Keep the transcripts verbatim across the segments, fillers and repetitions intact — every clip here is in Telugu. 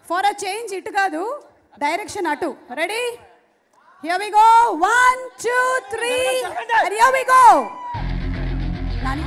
ఫర్ అ చేంజ్ ఇటు కాదు, డైరెక్షన్ అటు. Ready? Here we go. One two three and here we go. Nani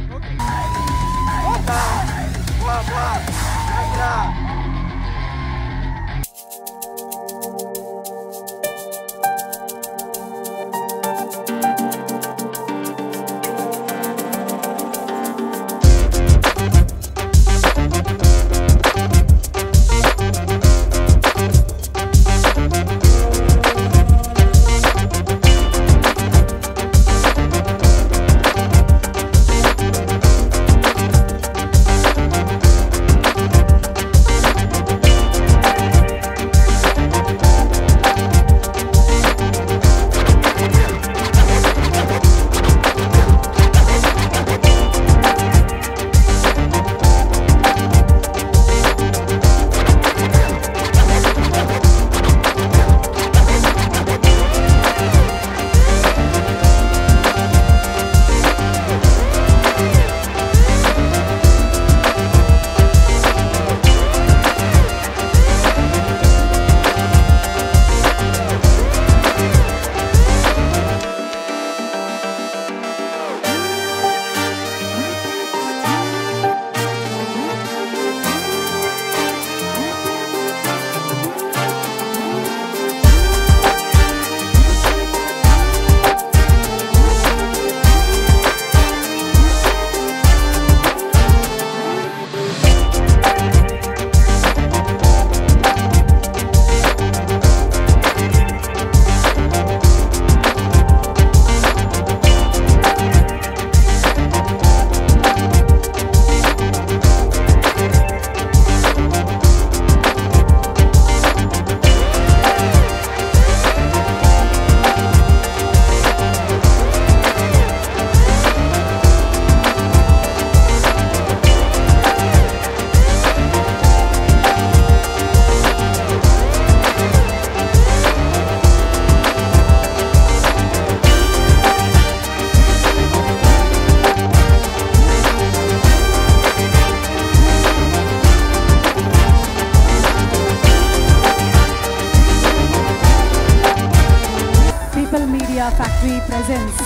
factory presents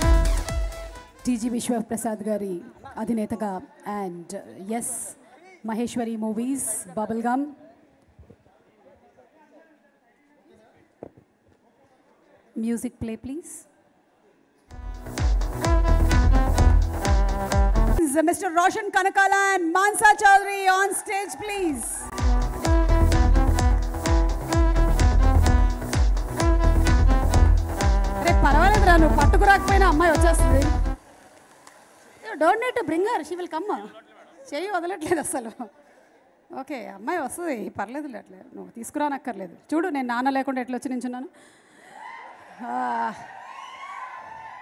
TG Vishwaprasad గారి అధినేతగా and S Maheshwari movies bubblegum music play please. Mister Roshan Kanakala and Mansa Chaudhary on stage please. పర్వాలేదు రా, నువ్వు పట్టుకు రాకపోయినా అమ్మాయి వచ్చేస్తుంది. Don't need to bring her, she will come. చెయ్యి వదలట్లేదు అసలు. ఓకే, అమ్మాయి వస్తుంది, పర్లేదు అట్లే, నువ్వు తీసుకురానక్కర్లేదు. చూడు నేను నాన్న లేకుండా ఎట్లా వచ్చి నించున్నాను.